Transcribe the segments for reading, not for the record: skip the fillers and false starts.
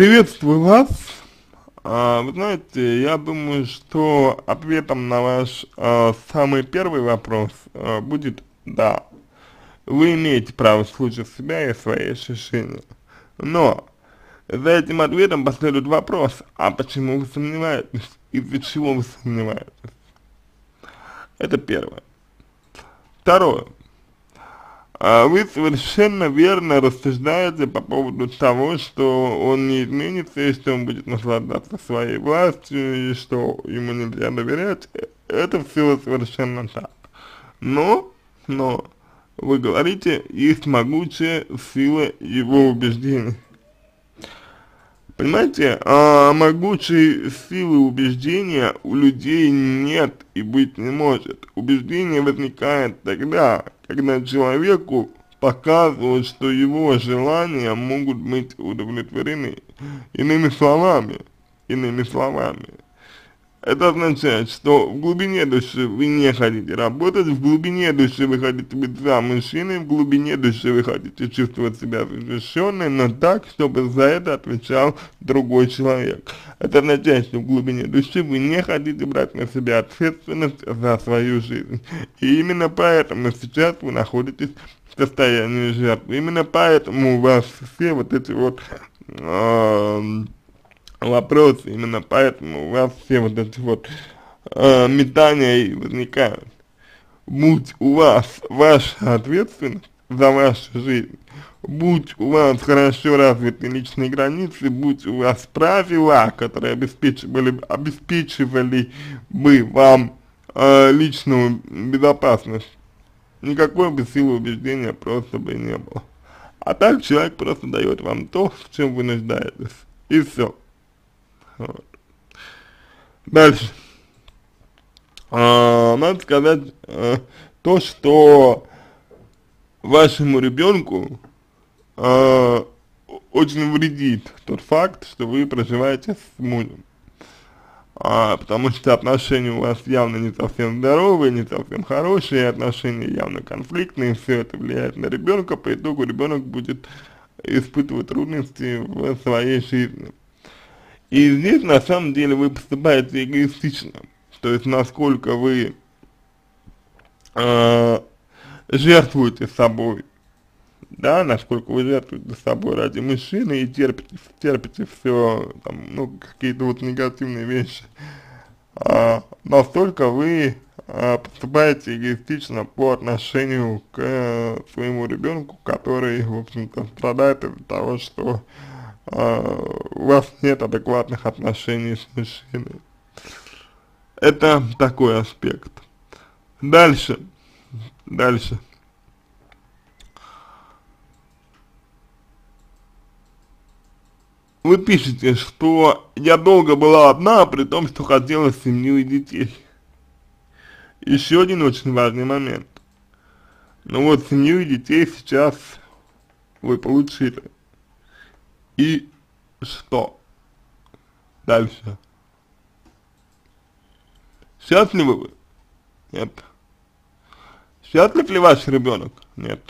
Приветствую вас. Вы знаете, я думаю, что ответом на ваш самый первый вопрос будет «да». Вы имеете право слушать себя и свои ощущения. Но за этим ответом последует вопрос, а почему вы сомневаетесь? Из-за чего вы сомневаетесь? Это первое. Второе. Вы совершенно верно рассуждаете по поводу того, что он не изменится, и что он будет наслаждаться своей властью, и что ему нельзя доверять. Это все совершенно так. Но, вы говорите, есть могучая сила его убеждений. Понимаете, могучей силы убеждения у людей нет и быть не может. Убеждение возникает тогда, когда человеку показывают, что его желания могут быть удовлетворены. Иными словами, это означает, что в глубине души вы не хотите работать, в глубине души вы хотите быть за мужчиной, в глубине души вы хотите чувствовать себя защищенной, но так, чтобы за это отвечал другой человек. Это означает, что в глубине души вы не хотите брать на себя ответственность за свою жизнь. И именно поэтому сейчас вы находитесь в состоянии жертвы. Именно поэтому у вас все вот эти вот вопросы, именно поэтому у вас все вот эти вот метания и возникают. Будь у вас ваша ответственность за вашу жизнь, будь у вас хорошо развиты личные границы, будь у вас правила, которые обеспечивали бы вам личную безопасность, никакой бы силы убеждения просто бы не было. А так человек просто дает вам то, в чем вы нуждаетесь, и все. Вот. Дальше. Надо сказать то, что вашему ребенку очень вредит тот факт, что вы проживаете с мужем. Потому что отношения у вас явно не совсем здоровые, не совсем хорошие, отношения явно конфликтные, все это влияет на ребенка, по итогу ребенок будет испытывать трудности в своей жизни. И здесь на самом деле вы поступаете эгоистично, то есть насколько вы жертвуете собой, да, насколько вы жертвуете собой ради мужчины и терпите все, там, ну, какие-то вот негативные вещи, настолько вы поступаете эгоистично по отношению к своему ребенку, который, в общем-то, страдает из-за того, что у вас нет адекватных отношений с мужчиной. Это такой аспект. Дальше. Вы пишете, что я долго была одна, при том, что хотела семью и детей. Еще один очень важный момент. Ну вот, семью и детей сейчас вы получили. И что дальше? Счастливы вы? Нет. Счастлив ли ваш ребенок? Нет.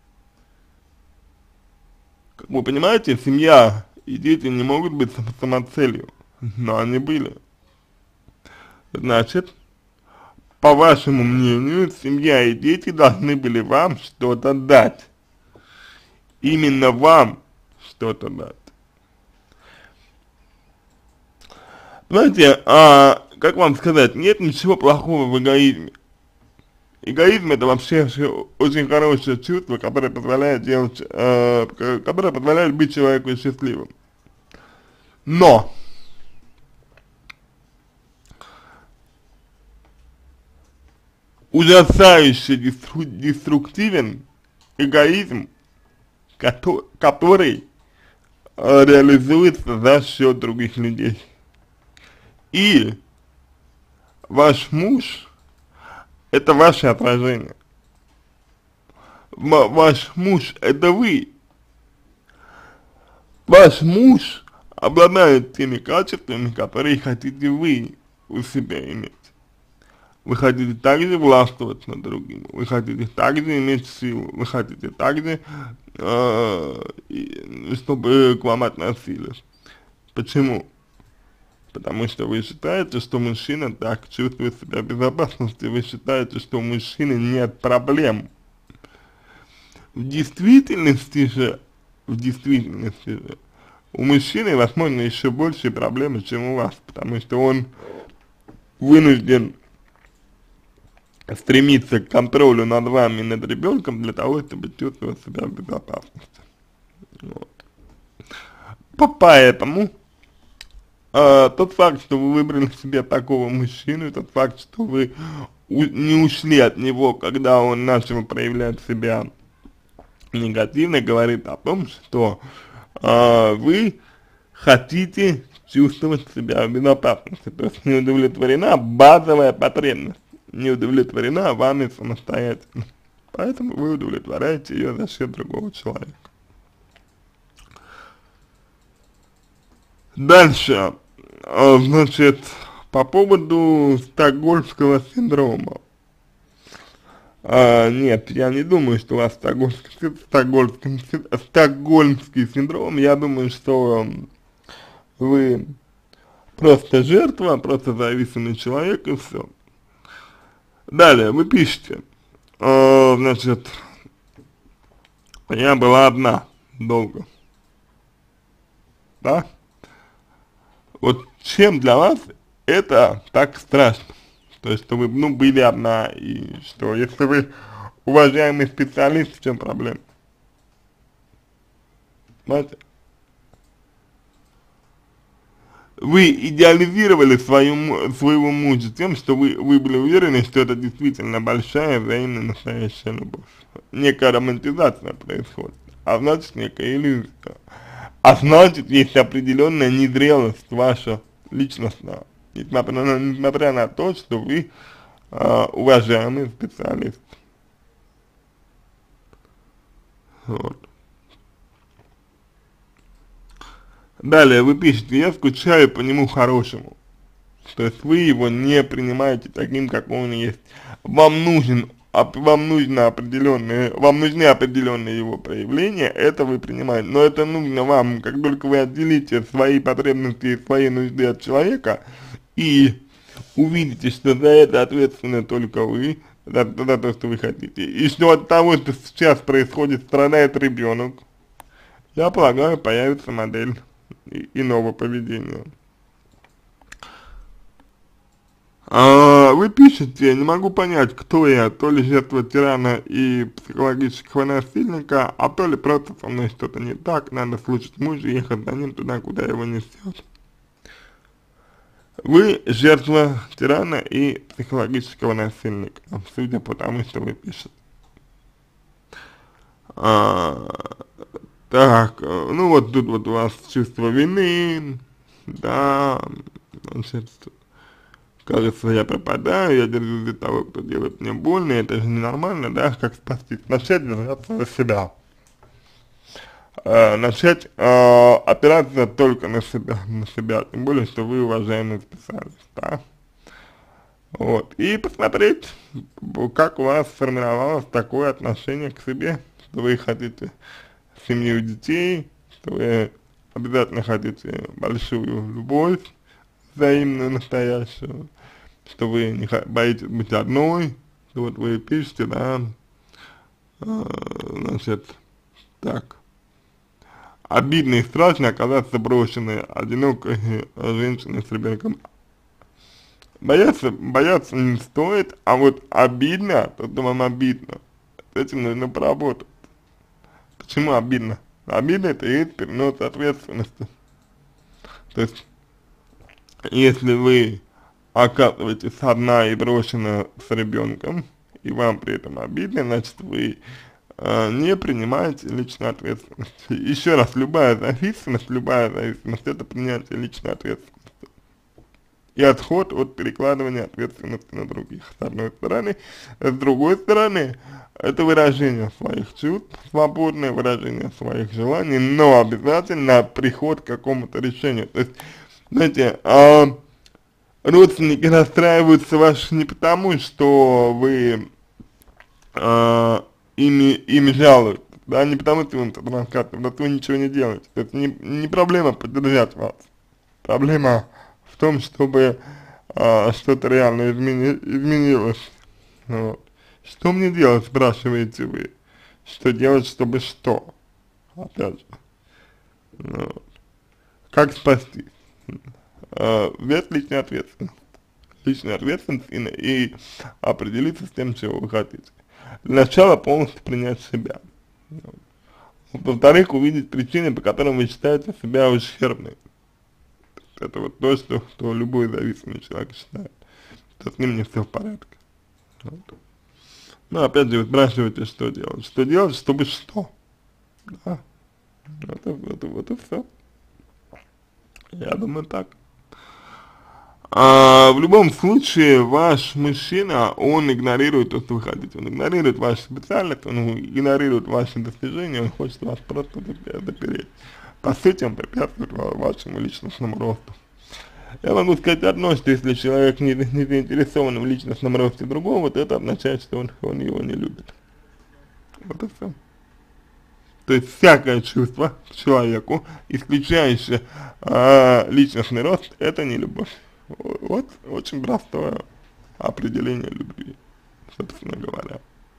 Как вы понимаете, семья и дети не могут быть самоцелью, но они были. Значит, по вашему мнению, семья и дети должны были вам что-то дать. Именно вам что-то дать. Знаете, как вам сказать, нет ничего плохого в эгоизме. Эгоизм это вообще очень хорошее чувство, которое позволяет которое позволяет быть человеку счастливым. Но ужасающе деструктивен эгоизм, который реализуется за счет других людей. И ваш муж – это ваше отражение. Ваш муж – это вы. Ваш муж обладает теми качествами, которые хотите вы у себя иметь. Вы хотите также властвовать над другими, вы хотите также иметь силу, вы хотите также, чтобы к вам относились. Почему? Потому что вы считаете, что мужчина так чувствует себя в безопасности, вы считаете, что у мужчины нет проблем. В действительности же, у мужчины, возможно, еще больше проблемы, чем у вас, потому что он вынужден стремиться к контролю над вами и над ребенком для того, чтобы чувствовать себя в безопасности. Вот. Поэтому тот факт, что вы выбрали себе такого мужчину, тот факт, что вы не ушли от него, когда он начал проявлять себя негативно, говорит о том, что вы хотите чувствовать себя в безопасности, то есть не удовлетворена базовая потребность, не удовлетворена вами самостоятельно, поэтому вы удовлетворяете ее за счет другого человека. Дальше, значит, по поводу стокгольмского синдрома. Нет, я не думаю, что у вас стокгольмский синдром, я думаю, что вы просто жертва, просто зависимый человек и все. Далее, вы пишете, значит, я была одна долго, да? Вот чем для вас это так страшно? То есть, что вы, ну, были одна, и что, если вы уважаемый специалист, в чем проблема? Понимаете? Вы идеализировали своего мужа тем, что вы были уверены, что это действительно большая, взаимная, настоящая любовь. Некая романтизация происходит, а значит, некая иллюзия. А значит, есть определенная незрелость ваша личностная, несмотря на то, что вы уважаемый специалист. Вот. Далее вы пишете, я скучаю по нему хорошему. То есть вы его не принимаете таким, как он есть. Вам нужны определенные его проявления, это вы принимаете. Но это нужно вам, как только вы отделите свои потребности и свои нужды от человека и увидите, что за это ответственны только вы, за то, что вы хотите, и что от того, что сейчас происходит, страдает ребенок, я полагаю, появится модель иного поведения. Вы пишете, я не могу понять, кто я, то ли жертва тирана и психологического насильника, а то ли просто со мной что-то не так, надо слушать мужа и ехать за ним туда, куда его несет. Вы жертва тирана и психологического насильника, судя по тому, что вы пишете. Так, ну вот тут вот у вас чувство вины, да, значит, кажется, я пропадаю, я держусь для того, кто делает мне больно, это же ненормально, да, как спастись, начать держаться за себя, начать опираться только на себя, тем более, что вы уважаемый специалист, да, вот, и посмотреть, как у вас сформировалось такое отношение к себе, что вы хотите семью детей, что вы обязательно хотите большую любовь, взаимную, настоящую, что вы не боитесь быть одной, что вот вы пишете, да, значит, так, обидно и страшно оказаться брошенной, одинокой женщиной с ребенком. Бояться не стоит, а вот обидно, то, что вам обидно, с этим нужно поработать. Почему обидно? Обидно — это и есть перенос ответственности. То есть, если вы оказываетесь одна и брошена с ребенком, и вам при этом обидно, значит, вы не принимаете личную ответственность. Еще раз, любая зависимость — это принятие личной ответственности. И отход от перекладывания ответственности на других, с одной стороны. С другой стороны, это выражение своих чувств, свободное выражение своих желаний, но обязательно приход к какому-то решению. То есть, знаете, родственники расстраиваются ваши не потому, что вы ими жалуетесь, да, не потому, что вы им рассказываете, потому что вы ничего не делаете. То есть не проблема поддержать вас, проблема в том, чтобы что-то реально изменилось. Вот. Что мне делать, спрашиваете вы? Что делать, чтобы что? Опять же. Вот. Как спастись? Взять личную ответственность. Личную ответственность и определиться с тем, чего вы хотите. Для начала полностью принять себя. Вот. Во-вторых, увидеть причины, по которым вы считаете себя ущербной. Это вот то, что любой зависимый человек считает, что с ним не все в порядке. Вот. Ну, опять же, вы спрашиваете, что делать. Что делать, чтобы что? Да. Вот и все. Я думаю, так. В любом случае, ваш мужчина, он игнорирует то, что вы хотите. Он игнорирует вашу специальность, он игнорирует ваши достижения, он хочет вас просто допереть. По сути, он препятствует вашему личностному росту. Я могу сказать одно, что если человек не заинтересован в личностном росте другого, вот это означает, что он его не любит. Вот и все. То есть всякое чувство к человеку, исключающее личностный рост, это не любовь. Вот очень простое определение любви, собственно говоря.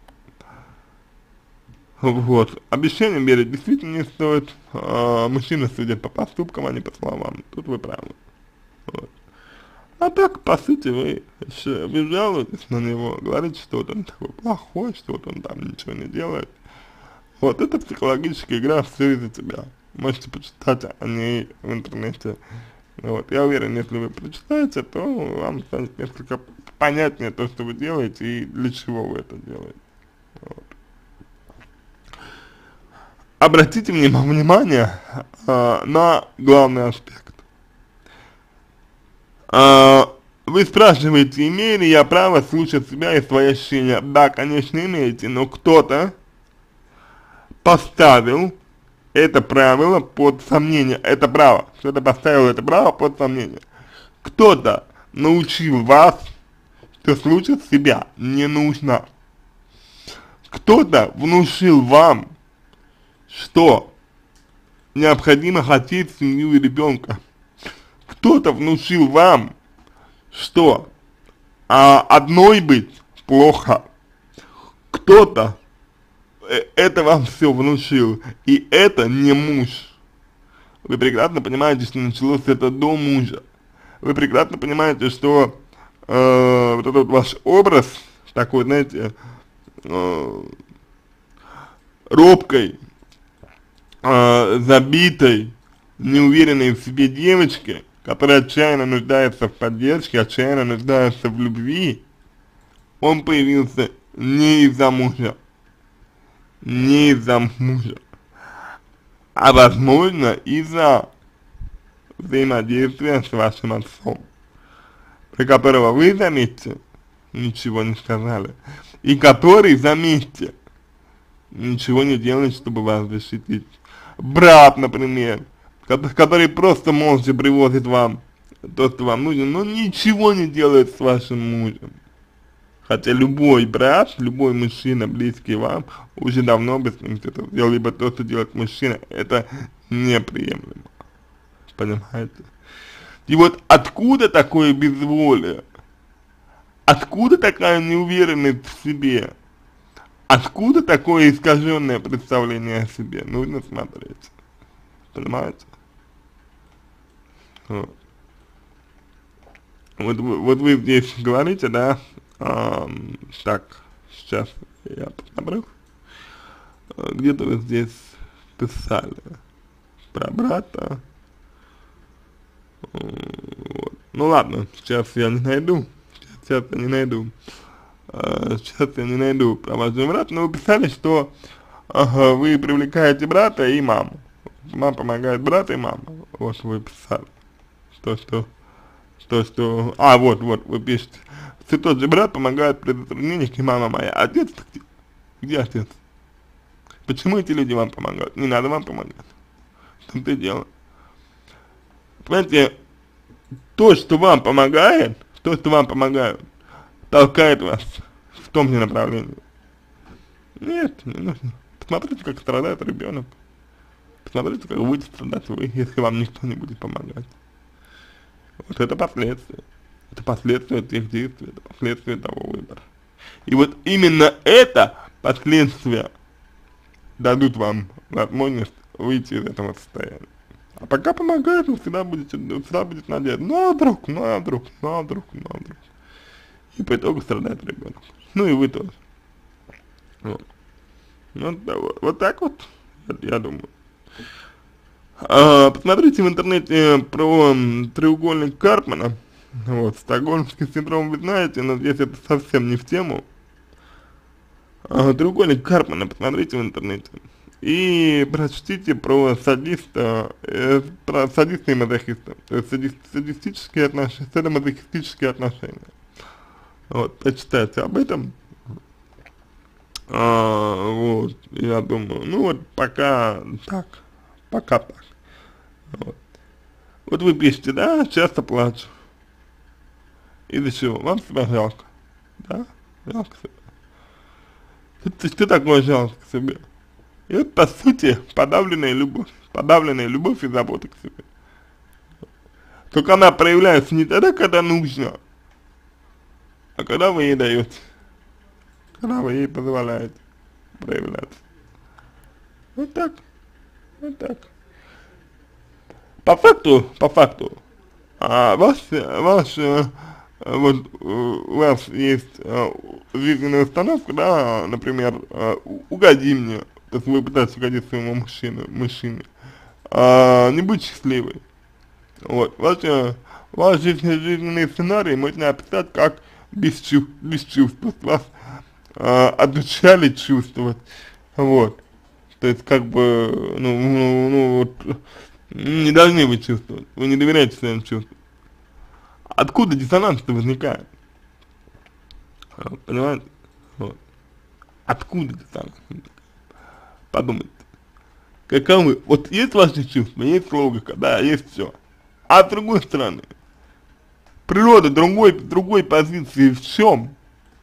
Вот. Обещания мерить действительно не стоит. Мужчины судят по поступкам, а не по словам. Тут вы правы. Вот. А так, по сути, вы жалуетесь на него, говорите, что вот он такой плохой, что вот он там ничего не делает. Вот, это психологическая игра «Все из-за тебя». Можете почитать о ней в интернете. Вот, я уверен, если вы прочитаете, то вам станет несколько понятнее то, что вы делаете и для чего вы это делаете. Вот. Обратите внимание на главный аспект. Вы спрашиваете, имею ли я право слушать себя и свои ощущения? Да, конечно, имеете, но кто-то поставил это правило под сомнение, это право, кто-то поставил это право под сомнение. Кто-то научил вас, что слушать себя не нужно. Кто-то внушил вам, что необходимо хотеть семью и ребенка. Кто-то внушил вам, что одной быть плохо. Кто-то это вам все внушил, и это не муж. Вы прекрасно понимаете, что началось это до мужа. Вы прекрасно понимаете, что вот этот ваш образ, такой, знаете, робкой, забитой, неуверенной в себе девочки, которая отчаянно нуждается в поддержке, отчаянно нуждается в любви, он появился не из-за мужа. Не из-за мужа, а возможно из-за взаимодействия с вашим отцом, про которого вы, заметьте, ничего не сказали, и который, заметьте, ничего не делает, чтобы вас защитить. Брат, например, который просто молча привозит вам то, что вам нужно, но ничего не делает с вашим мужем. Хотя любой брат, любой мужчина, близкий вам, уже давно бы с ним что-то сделал, либо то, что делает мужчина, это неприемлемо. Понимаете? И вот откуда такое безволие? Откуда такая неуверенность в себе? Откуда такое искаженное представление о себе? Нужно смотреть. Понимаете? Вот. Вот вы здесь говорите, да? Так, сейчас я посмотрю. Где-то вы здесь писали про брата. Вот. Ну ладно, сейчас я не найду. Сейчас я не найду про вашего брата, но вы писали, что вы привлекаете брата и маму. Мама помогает брату и мама. Вот вы писали. Вот, вы пишете. Все тот же брат помогает при затруднениях, и мама моя. Отец-то где? Где отец? Почему эти люди вам помогают? Не надо вам помогать. В том-то и дело. Понимаете, то, что вам помогает, толкает вас в том же направлении. Нет, не нужно. Посмотрите, как страдает ребенок. Посмотрите, как будете страдать вы, если вам никто не будет помогать. Вот это последствия. Это последствия тех действий, это последствия того выбора. И вот именно это последствия дадут вам возможность выйти из этого состояния. А пока помогает, вы всегда будет надежда. Ну а вдруг, ну а вдруг, ну а вдруг, ну а вдруг. И по итогу страдает ребенок. Ну и вы тоже. Вот, ну, да, вот так вот, я думаю. Посмотрите в интернете про треугольник Карпмана. Вот, стокгольмский синдром вы знаете, но здесь это совсем не в тему. Треугольник Карпмана посмотрите в интернете. И прочтите про садиста, про садиста и мазохиста. То есть садистические отношения, садомазохистические отношения. Вот, почитайте об этом. Вот, я думаю, ну вот пока так, пока так. Вот. Вот вы пишете, да, часто плачу. Из-за чего? Вам себя жалко. Да? Жалко себя. Что такое жалко к себе? И это, по сути, подавленная любовь и забота к себе. Только она проявляется не тогда, когда нужно, а когда вы ей даете, когда вы ей позволяете проявляться. Вот так, вот так. По факту, вот у вас есть жизненная установка, да, например, угоди мне, то есть вы пытаетесь угодить своему мужчине, не будь счастливой. Вот, ваш жизненный сценарий можно описать как без чувств, то есть вас обучали чувствовать, вот, то есть как бы, вот, не должны вы чувствовать, вы не доверяете своим чувствам. Откуда диссонанс-то возникает? Понимаете? Вот. Откуда диссонанс возникает? Подумайте. Каковы? Вот есть ваши чувства, есть логика, да, есть все. А с другой стороны, природа другой позиции в чем?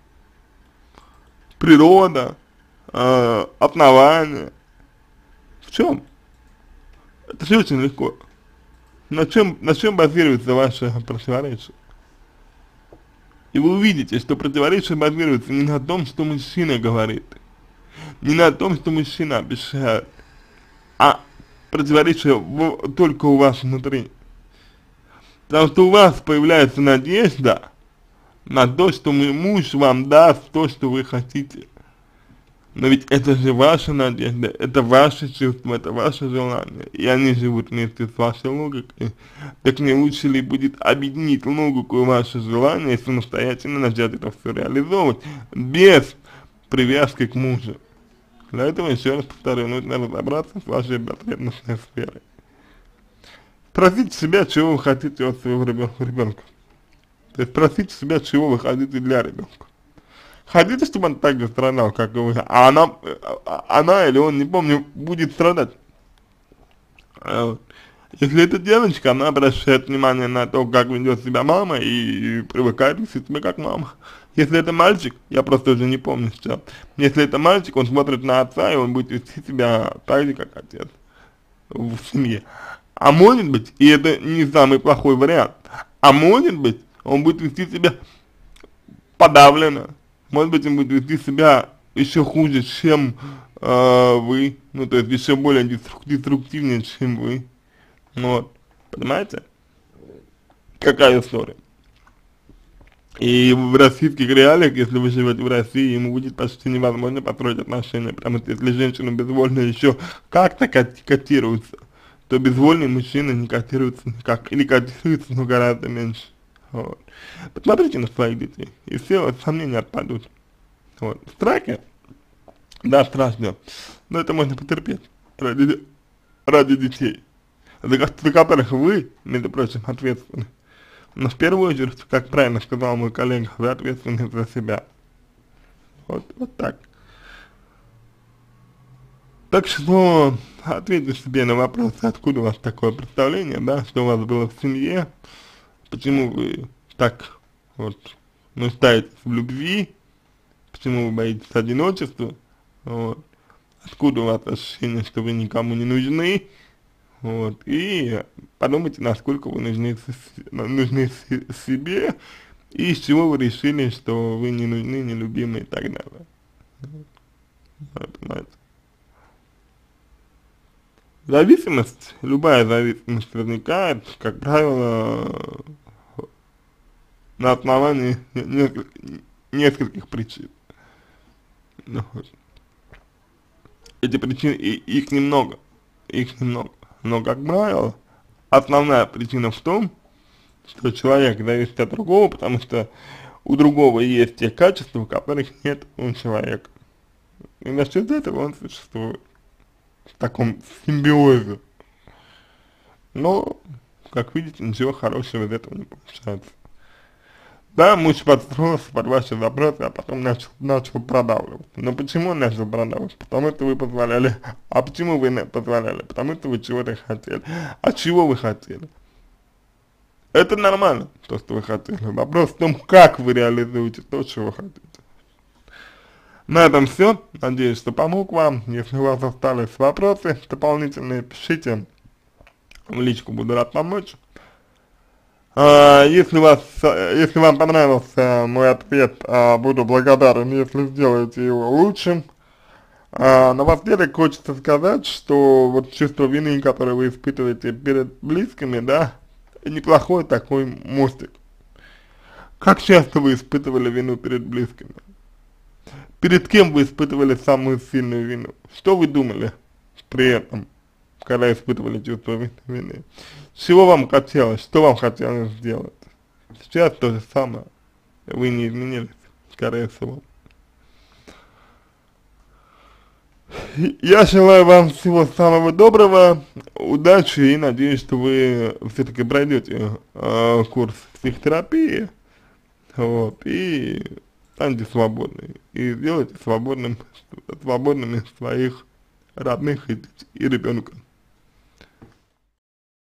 Природа, основание. В чем? Это же очень легко. На чем базируется ваше противоречие? И вы увидите, что противоречие базируется не на том, что мужчина говорит, не на том, что мужчина обещает, а противоречие только у вас внутри. Потому что у вас появляется надежда на то, что муж вам даст то, что вы хотите. Но ведь это же ваша надежда, это ваши чувства, это ваше желание, и они живут вместе с вашей логикой. Так не лучше ли будет объединить логику и ваше желание и самостоятельно начать это все реализовывать, без привязки к мужу? Для этого, еще раз повторю, нужно разобраться с вашей потребностной сферой. Спросите себя, чего вы хотите от своего ребенка. То есть спросите себя, чего вы хотите для ребенка. Хотите, чтобы он так же страдал, как и вы, а она или он, не помню, будет страдать. Если это девочка, она обращает внимание на то, как ведет себя мама и привыкает вести себя как мама. Если это мальчик, я просто уже не помню сейчас, если это мальчик, он смотрит на отца, и он будет вести себя так же, как отец в семье. А может быть, и это не самый плохой вариант, а может быть, он будет вести себя подавленно. Может быть, он будет вести себя еще хуже, чем вы, ну, то есть еще более деструктивнее, чем вы. Вот, понимаете? Какая история? И в российских реалиях, если вы живете в России, ему будет почти невозможно построить отношения, потому что если женщина безвольная еще как-то котируется, то безвольные мужчины не котируются никак, или котируются, но гораздо меньше. Вот. Посмотрите на своих детей, и все вот, сомнения отпадут. Вот. Страхи, да, страшно, но это можно потерпеть ради детей, за которых вы, между прочим, ответственны. Но в первую очередь, как правильно сказал мой коллега, вы ответственны за себя. Вот так. Так что ответьте себе на вопрос, откуда у вас такое представление, да, что у вас было в семье, почему вы так вот нуждаетесь в любви, почему вы боитесь одиночества, вот, откуда у вас ощущение, что вы никому не нужны, вот, и подумайте, насколько вы нужны себе, и с чего вы решили, что вы не нужны, не любимы и так далее. Понимаете? Зависимость, любая зависимость возникает, как правило, на основании нескольких причин. Ну, вот. Эти причины, их немного, но, как правило, основная причина в том, что человек зависит от другого, потому что у другого есть те качества, которых нет у человека. И за счет этого он существует в таком симбиозе. Но, как видите, ничего хорошего из этого не получается. Да, муж подстроился под ваши вопросы, а потом начал продавливать. Но почему он начал продавливать? Потому что вы позволяли. А почему вы не позволяли? Потому что вы чего-то хотели. А чего вы хотели? Это нормально, то, что вы хотели. Вопрос в том, как вы реализуете то, чего вы хотите. На этом все. Надеюсь, что помог вам. Если у вас остались вопросы дополнительные, пишите в личку, буду рад помочь. Если вам понравился мой ответ, буду благодарен, если сделаете его лучшим. Напоследок хочется сказать, что вот чувство вины, которое вы испытываете перед близкими, да, неплохой такой мостик. Как часто вы испытывали вину перед близкими? Перед кем вы испытывали самую сильную вину? Что вы думали при этом, когда испытывали чувство вины? Чего вам хотелось, что вам хотелось сделать? Сейчас то же самое. Вы не изменились, скорее всего. Я желаю вам всего самого доброго, удачи и надеюсь, что вы все-таки пройдете курс психотерапии, вот, и станете свободны, и сделайте свободными своих родных и ребенка.